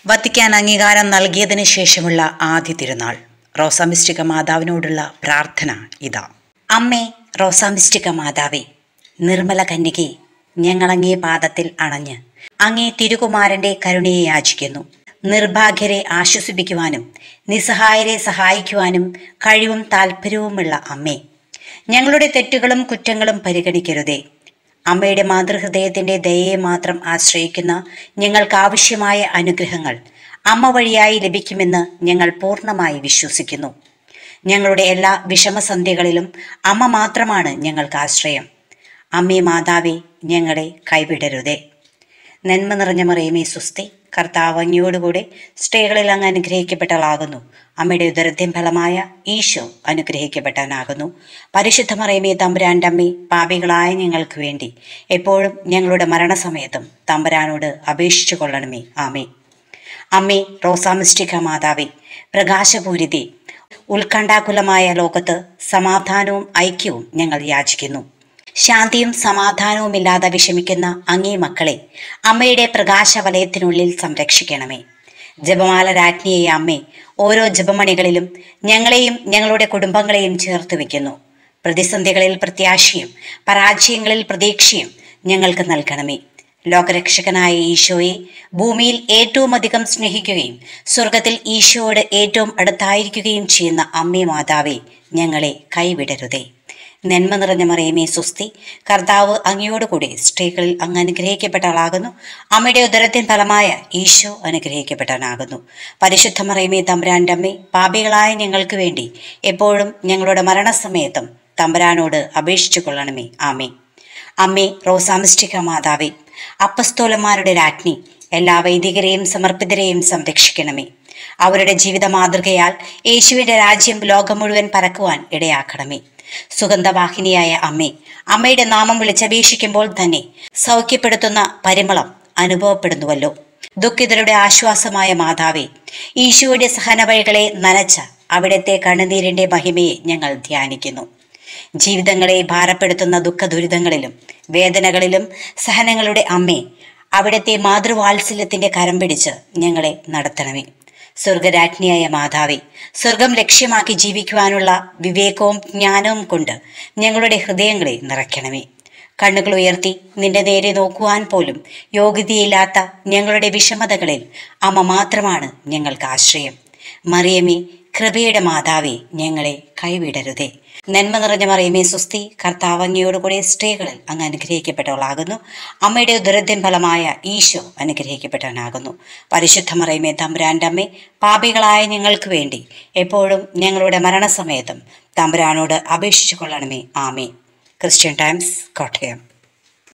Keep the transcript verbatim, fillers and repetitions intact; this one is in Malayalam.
വത്തിക്കാൻ അംഗീകാരം നൽകിയതിനു ശേഷമുള്ള ആദ്യ തിരുനാൾ. റോസാമിസ്റ്റിക മാതാവിനോടുള്ള പ്രാർത്ഥന ഇതാ. അമ്മേ റോസാമിസ്റ്റിക മാതാവേ, നിർമ്മല കന്യകെ, ഞങ്ങളങ്ങേ പാദത്തിൽ അണഞ്ഞ് അങ്ങേ തിരുകുമാരന്റെ കരുണയെ യാചിക്കുന്നു. നിർഭാഗ്യരെ ആശ്വസിപ്പിക്കുവാനും നിസ്സഹായരെ സഹായിക്കുവാനും കഴിവും താല്പര്യവുമുള്ള അമ്മേ, ഞങ്ങളുടെ തെറ്റുകളും കുറ്റങ്ങളും പരിഗണിക്കരുതേ. അമ്മയുടെ മാതൃഹൃദയത്തിന്റെ ദയയെ മാത്രം ആശ്രയിക്കുന്ന ഞങ്ങൾക്ക് ആവശ്യമായ അനുഗ്രഹങ്ങൾ അമ്മ വഴിയായി ലഭിക്കുമെന്ന് ഞങ്ങൾ പൂർണ്ണമായി വിശ്വസിക്കുന്നു. ഞങ്ങളുടെ എല്ലാ വിഷമസന്ധ്യകളിലും അമ്മ മാത്രമാണ് ഞങ്ങൾക്ക് ആശ്രയം. അമ്മേ മാതാവേ, ഞങ്ങളെ കൈവിടരുതേ. നന്മ നിറഞ്ഞ മറിയമേ സുസ്തി, കർത്താവ് അങ്ങയോടുകൂടെ സ്ത്രീകളിൽ അങ്ങ് അനുഗ്രഹിക്കപ്പെട്ടവളാകുന്നു. അമ്മയുടെ ഉദരത്തിൻ ഫലമായ ഈശോ അനുഗ്രഹിക്കപ്പെട്ടവനാകുന്നു. പരിശുദ്ധ മറിയമേ തമ്പുരാൻ്റെ അമ്മേ, പാപികളായ ഞങ്ങൾക്ക് വേണ്ടി എപ്പോഴും ഞങ്ങളുടെ മരണസമയത്തും തമ്പുരാനോട് അപേക്ഷിച്ചു കൊള്ളണമേ. ആമേ. അമ്മേ റോസാമിസ്റ്റിക മാതാവേ, പ്രകാശപൂരിതേ, ഉത്കണ്ഠാകുലമായ ലോകത്ത് സമാധാനവും ഐക്യവും ഞങ്ങൾ യാചിക്കുന്നു. ശാന്തിയും സമാധാനവുമില്ലാതെ വിഷമിക്കുന്ന അങ്ങേ മക്കളെ അമ്മയുടെ പ്രകാശവലയത്തിനുള്ളിൽ സംരക്ഷിക്കണമേ. ജപമാല രാജ്ഞിയെ അമ്മേ, ഓരോ ജപമണികളിലും ഞങ്ങളെയും ഞങ്ങളുടെ കുടുംബങ്ങളെയും ചേർത്ത് വയ്ക്കുന്നു. പ്രതിസന്ധികളിൽ പ്രത്യാശയും പരാജയങ്ങളിൽ പ്രതീക്ഷയും ഞങ്ങൾക്ക് നൽകണമേ. ലോകരക്ഷകനായ ഈശോയെ ഭൂമിയിൽ ഏറ്റവും അധികം സ്നേഹിക്കുകയും സ്വർഗത്തിൽ ഈശോയോട് ഏറ്റവും അടുത്തായിരിക്കുകയും ചെയ്യുന്ന അമ്മേ മാതാവേ, ഞങ്ങളെ കൈവിടരുതേ. നന്മ നിറഞ്ഞ മറിയമേ സുസ്തി, കർത്താവ് അങ്ങയോടുകൂടി സ്ത്രീകളിൽ അങ്ങ് അനുഗ്രഹിക്കപ്പെട്ടവളാകുന്നു. അമ്മയുടെ ഉദരത്തിൻ ഫലമായ ഈശോ അനുഗ്രഹിക്കപ്പെട്ടവനാകുന്നു. പരിശുദ്ധ മറിയമേ തമ്പുരാൻ്റെ അമ്മേ, പാപികളായ ഞങ്ങൾക്ക് വേണ്ടി എപ്പോഴും ഞങ്ങളുടെ മരണസമയത്തും തമ്പുരാനോട് അപേക്ഷിച്ചു കൊള്ളണമേ. ആമേ. അമ്മേ റോസാമിസ്റ്റിക മാതാവേ, അപ്പസ്തോലന്മാരുടെ രാജ്ഞി, എല്ലാ വൈദികരെയും സമർപ്പിതരെയും സംരക്ഷിക്കണമേ. അവരുടെ ജീവിത മാതൃകയാൽ യേശുവിന്റെ രാജ്യം ലോകം മുഴുവൻ പരക്കുവാൻ ഇടയാക്കണമേ. സുഗന്ധവാഹിനിയായ അമ്മേ, അമ്മയുടെ നാമം വിളിച്ചപേക്ഷിക്കുമ്പോൾ തന്നെ സൗഖ്യപ്പെടുത്തുന്ന പരിമളം അനുഭവപ്പെടുന്നുവല്ലോ. ദുഃഖിതരുടെ ആശ്വാസമായ മാതാവേ, ഈശോയുടെ സഹനവഴികളെ നനച്ച അവിടുത്തെ കണ്ണുനീരിന്റെ മഹിമയെ ഞങ്ങൾ ധ്യാനിക്കുന്നു. ജീവിതങ്ങളെ ഭാരപ്പെടുത്തുന്ന ദുഃഖ ദുരിതങ്ങളിലും വേദനകളിലും സഹനങ്ങളുടെ അമ്മേ, അവിടുത്തെ മാതൃവാത്സല്യത്തിന്റെ കരം പിടിച്ച് ഞങ്ങളെ നടത്തണമേ. സ്വർഗരാജ്ഞിയായ മാതാവേ, സ്വർഗം ലക്ഷ്യമാക്കി ജീവിക്കുവാനുള്ള വിവേകവും ജ്ഞാനവും കൊണ്ട് ഞങ്ങളുടെ ഹൃദയങ്ങളെ നിറയ്ക്കണമേ. കണ്ണുകൾ ഉയർത്തി നിന്റെ നേരെ നോക്കുവാൻ പോലും യോഗ്യതയില്ലാത്ത ഞങ്ങളുടെ വിഷമതകളിൽ അമ്മ മാത്രമാണ് ഞങ്ങൾക്ക് ആശ്രയം. മറിയമേ, കൃപയുടെ മാതാവേ, ഞങ്ങളെ കൈവിടരുതേ. നന്മ നിറഞ്ഞ മറിയമേ സുസ്തി, കർത്താവ് അങ്ങയോടുകൂടി സ്ത്രീകളിൽ അങ്ങ് അനുഗ്രഹിക്കപ്പെട്ടവളാകുന്നു. അമ്മയുടെ ഉദരത്തിൻ ഫലമായ ഈശോ അനുഗ്രഹിക്കപ്പെട്ടവനാകുന്നു. പരിശുദ്ധ മറിയമേ തമ്പുരാൻ്റെ അമ്മേ, പാപികളായ ഞങ്ങൾക്ക് വേണ്ടി എപ്പോഴും ഞങ്ങളുടെ മരണസമയത്തും തമ്പുരാനോട് അപേക്ഷിച്ചു കൊള്ളണമേ. ആമേ. Christian Times, Kottayam.